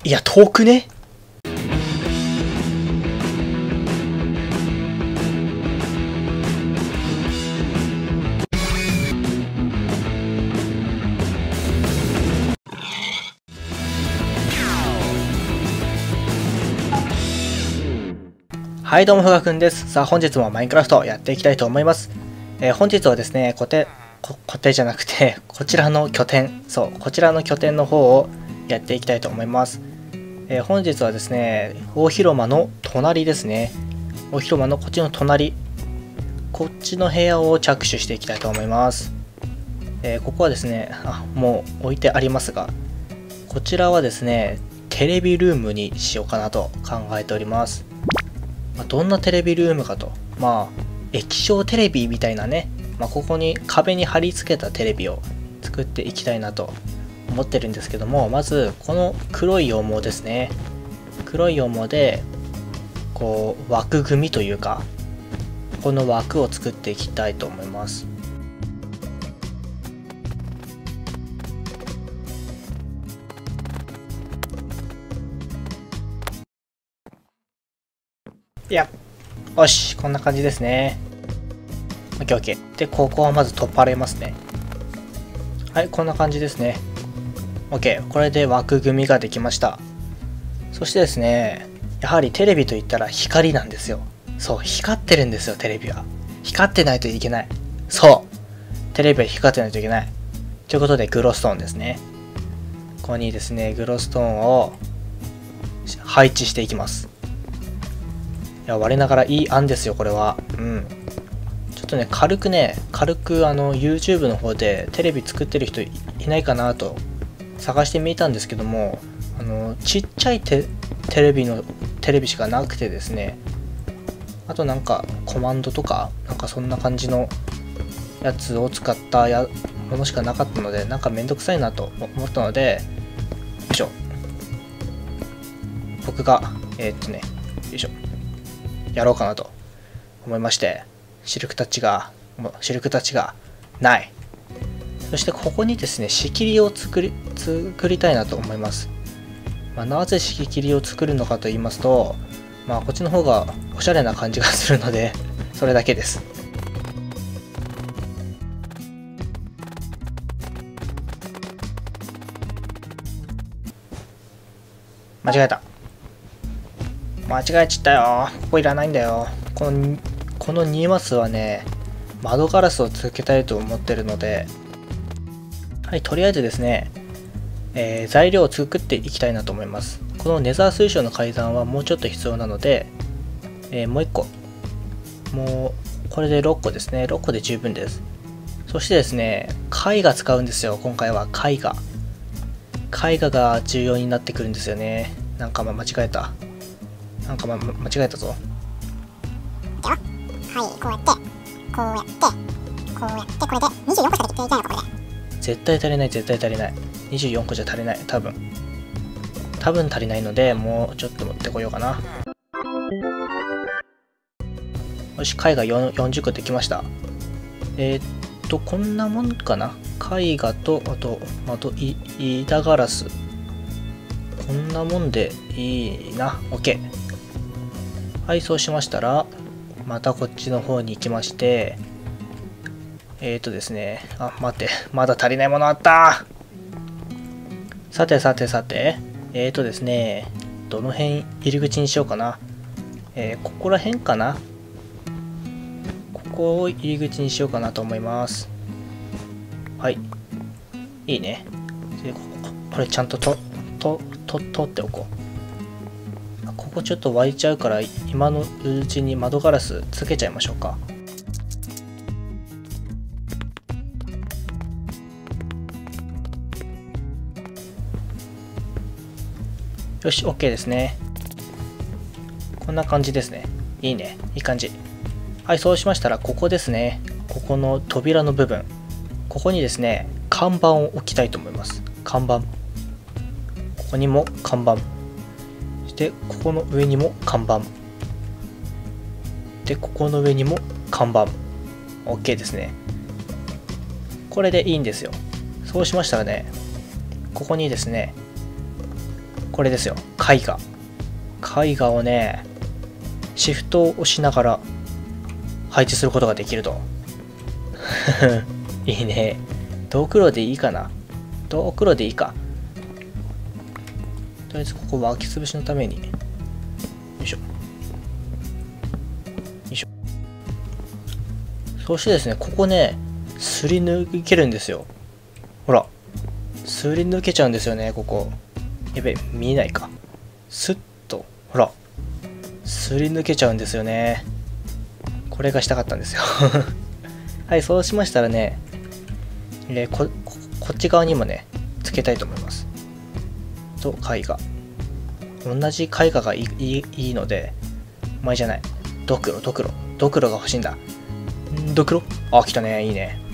いや、遠くね。はい、どうも、ふがくんです。さあ、本日もマインクラフトやっていきたいと思います。本日はですね、固定じゃなくて、こちらの拠点、こちらの拠点の方をやっていきたいと思います。本日はですね、大広間の隣ですね。大広間のこっちの隣、こっちの部屋を着手していきたいと思います。ここはですね、もう置いてありますが、こちらはですね、テレビルームにしようかなと考えております。どんなテレビルームかと、液晶テレビみたいなね、ここに壁に貼り付けたテレビを作っていきたいなと思ってるんですけども、まずこの黒い羊毛ですね。黒い羊毛でこう枠組みというか、この枠を作っていきたいと思います。よし、こんな感じですね。OK。で、ここはまず取っ払いますね。はい、こんな感じですね。OK。これで枠組みができました。そしてですね、やはりテレビといったら光なんですよ。そう、光ってるんですよ、テレビは。光ってないといけない。そう。テレビは光ってないといけない。ということで、グロストーンですね。ここにですね、グロストーンを配置していきます。いや、我ながらいい案ですよ、これは。ちょっとね、軽くYouTube の方でテレビ作ってる人いないかなと探してみたんですけども、ちっちゃいテレビしかなくてですね、あとなんかコマンドとか、なんかそんな感じのやつを使ったものしかなかったので、なんかめんどくさいなと思ったので、よいしょ。僕が、よいしょ。やろうかなと思いまして、シルクタッチがない。そしてここにですね、仕切りを作りたいなと思います。なぜ仕切りを作るのかと言いますと、こっちの方がおしゃれな感じがするので、それだけです。間違えちゃったよ。ここいらないんだよ。この2マスはね、窓ガラスをつけたいと思ってるので、はい、とりあえずですね、材料を作っていきたいなと思います。このネザー水晶の階段はもうちょっと必要なので、もう1個。もう、これで6個ですね。6個で十分です。そしてですね、絵画使うんですよ。今回は絵画。絵画が重要になってくるんですよね。間違えた。間違えたぞ。 はい、こうやって、これで24個しかできていないのか、これで。 絶対足りない。24個じゃ足りない。多分足りないので、もうちょっと持ってこようかな。よし、絵画40個できました。こんなもんかな。絵画と、あと板ガラス。こんなもんでいいな。OK。はい、そうしましたら、またこっちの方に行きまして、ですね、待って、まだ足りないものあった。さて、ですね、どの辺入り口にしようかな。ここら辺かな。ここを入り口にしようかなと思います。はい。いいね。で、これちゃんと取っておこう。ここちょっと湧いちゃうから、今のうちに窓ガラスつけちゃいましょうか。よし、OK ですね。こんな感じですね。いいね。いい感じ。はい、そうしましたら、ここですね。ここの扉の部分。ここにですね、看板を置きたいと思います。看板。ここにも看板。で、ここの上にも看板。で、ここの上にも看板。OK ですね。これでいいんですよ。そうしましたらね、ここにですね、 これですよ。絵画。絵画をね、シフトを押しながら配置することができると。いいね。ドクロでいいかな。ドクロでいいか。とりあえずここ湧き潰しのために。よいしょ。よいしょ。そしてですね、ここね、すり抜けるんですよ。ほら。すり抜けちゃうんですよね、ここ。やべ、見えないか。スッと、ほら。すり抜けちゃうんですよね。これがしたかったんですよ。はい、そうしましたらね、こっち側にもね、つけたいと思います。と、絵画。同じ絵画がいいので、前じゃない。ドクロが欲しいんだ。ドクロ？あ、来たね。いいね。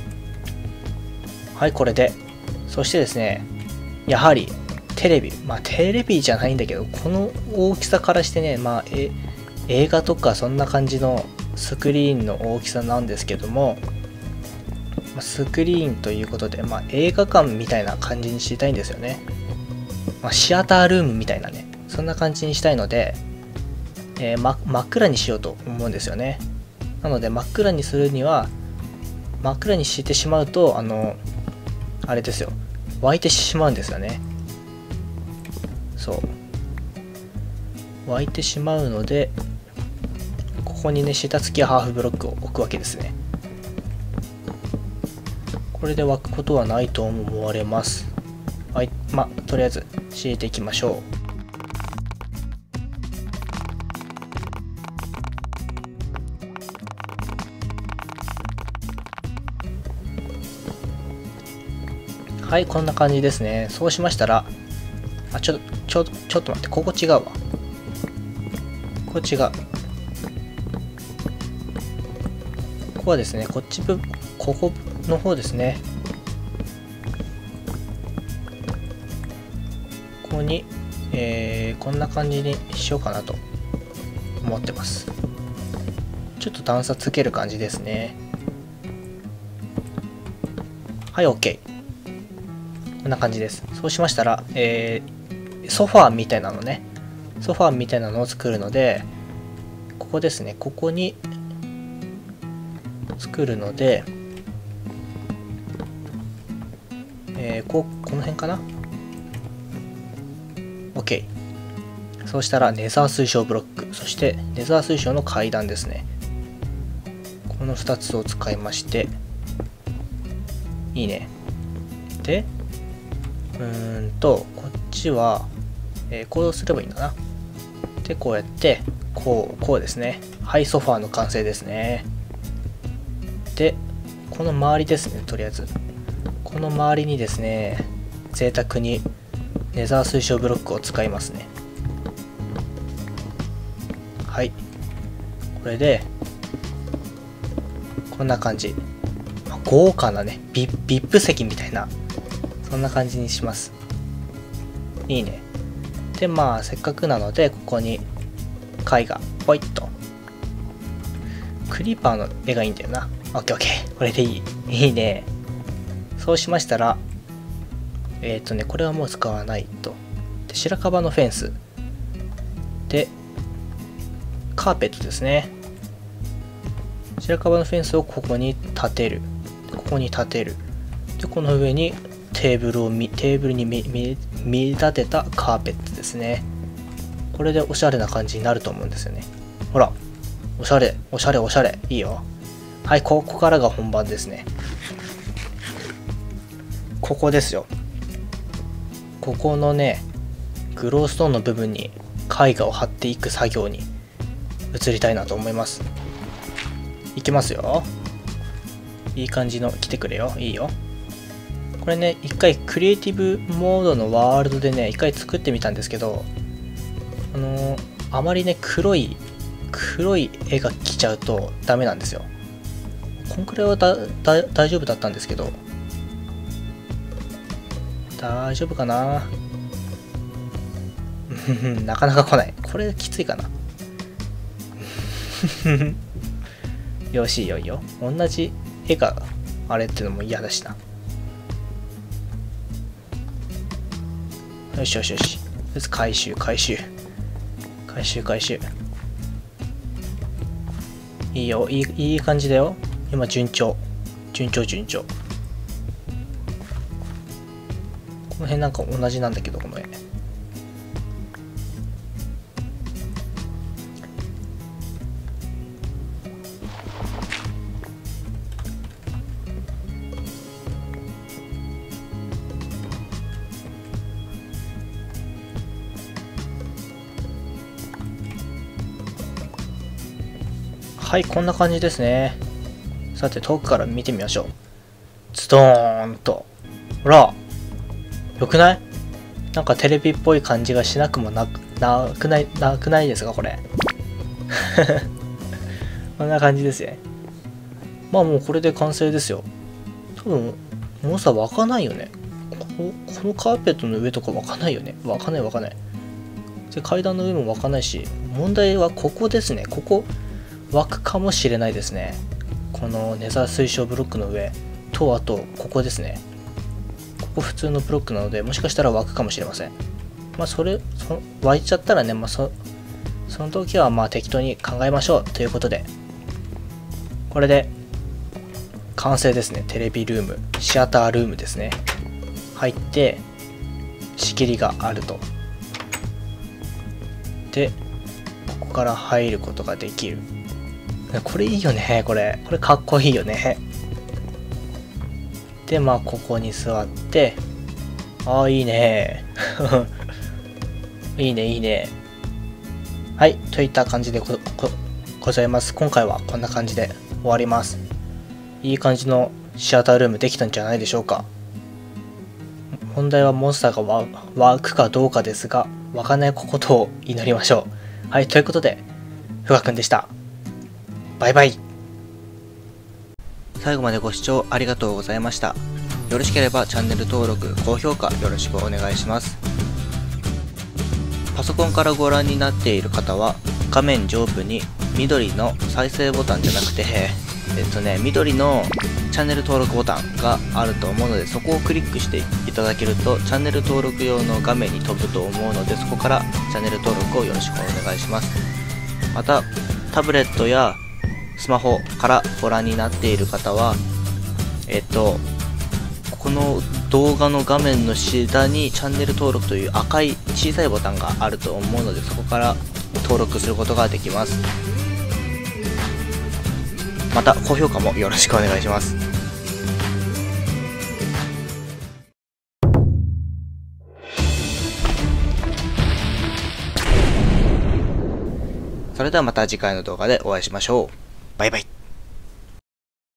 はい、これで。そしてですね、やはり、テレビ。まあ、テレビじゃないんだけど、この大きさからしてね、まあ、映画とかそんな感じのスクリーンの大きさなんですけども、スクリーンということで、まあ、映画館みたいな感じにしたいんですよね。まあ、シアタールームみたいなね、そんな感じにしたいので、真っ暗にしようと思うんですよね。なので、真っ暗にするには、真っ暗にしてしまうと、あれですよ、湧いてしまうんですよね。そう。湧いてしまうので、ここにね、下付きハーフブロックを置くわけですね。これで湧くことはないと思われます。はい、まあ、とりあえず敷いていきましょう。はい、こんな感じですね。そうしましたら、あ、ちょっと待って、ここ違うわ。ここ違う。ここはですね、ここの方ですね。ここに、こんな感じにしようかなと思ってます。ちょっと段差つける感じですね。はい、OK。こんな感じです。そうしましたら、ソファーみたいなのね。ソファーみたいなのを作るので、ここですね。ここに作るので、この辺かな？ OK。そうしたらネザー水晶ブロック、そしてネザー水晶の階段ですね。この2つを使いまして、いいね。で、こっちは、こうすればいいんだな。で、こうやって、こうですね。はい、ソファーの完成ですね。で、この周りですね、とりあえず。この周りにですね、贅沢にネザー水晶ブロックを使いますね。はい。これで、こんな感じ。豪華なね、VIP 席みたいな、そんな感じにします。いいね。で、まあ、せっかくなので、ここに絵画、ポイッと。クリーパーの絵がいいんだよな。オッケーオッケー。これでいい。いいね。そうしましたら、これはもう使わないと。で、白樺のフェンス。で、カーペットですね。白樺のフェンスをここに立てる。ここに立てる。で、この上にテーブルに見立てたカーペットですね。これでおしゃれな感じになると思うんですよね。ほら、おしゃれ。いいよ。はい、ここからが本番ですね。ここですよ。ここのね、グローストーンの部分に絵画を貼っていく作業に移りたいなと思います。いきますよ。いい感じの来てくれよ。いいよ。これね、一回クリエイティブモードのワールドでね、一回作ってみたんですけど、あまりね、黒い絵が来ちゃうとダメなんですよ。こんくらいは大丈夫だったんですけど、大丈夫かな。なかなか来ない。これきついかな。よし、いいよいいよ。同じ絵があれってのも嫌だしな。よし。 です。回収。いいよ、いい感じだよ。今順調。この辺なんか同じなんだけど、この絵。はい、こんな感じですね。さて、遠くから見てみましょう。ズドーンと。ほら、よくない？なんかテレビっぽい感じがしなくもなくないですか、これ。こんな感じですね。まあもうこれで完成ですよ。多分、もうさ、湧かないよね。このカーペットの上とか湧かないよね。湧かない。で、階段の上も湧かないし、問題はここですね。ここ、湧くかもしれないですね。このネザー水晶ブロックの上と、あとここですね。ここ普通のブロックなので、もしかしたら湧くかもしれません。まあ湧いちゃったらね、まあその時はまあ適当に考えましょうということで、これで完成ですね。テレビルーム、シアタールームですね。入って仕切りがあると。で、ここから入ることができる。これいいよね。これかっこいいよね。で、まあここに座って、ああ、いいね。いいね。はい、といった感じでございます。今回はこんな感じで終わります。いい感じのシアタールームできたんじゃないでしょうか。問題はモンスターが湧くかどうかですが、湧かないことを祈りましょう。はい、ということで、ふがくんでした。バイバイ。 最後までご視聴ありがとうございました。よろしければチャンネル登録、高評価よろしくお願いします。パソコンからご覧になっている方は、画面上部に緑の再生ボタンじゃなくて、緑のチャンネル登録ボタンがあると思うので、そこをクリックしていただけると、チャンネル登録用の画面に飛ぶと思うので、そこからチャンネル登録をよろしくお願いします。また、タブレットやスマホからご覧になっている方は、この動画の画面の下にチャンネル登録という赤い小さいボタンがあると思うので、そこから登録することができます。また高評価もよろしくお願いします。それではまた次回の動画でお会いしましょう。バイバイ。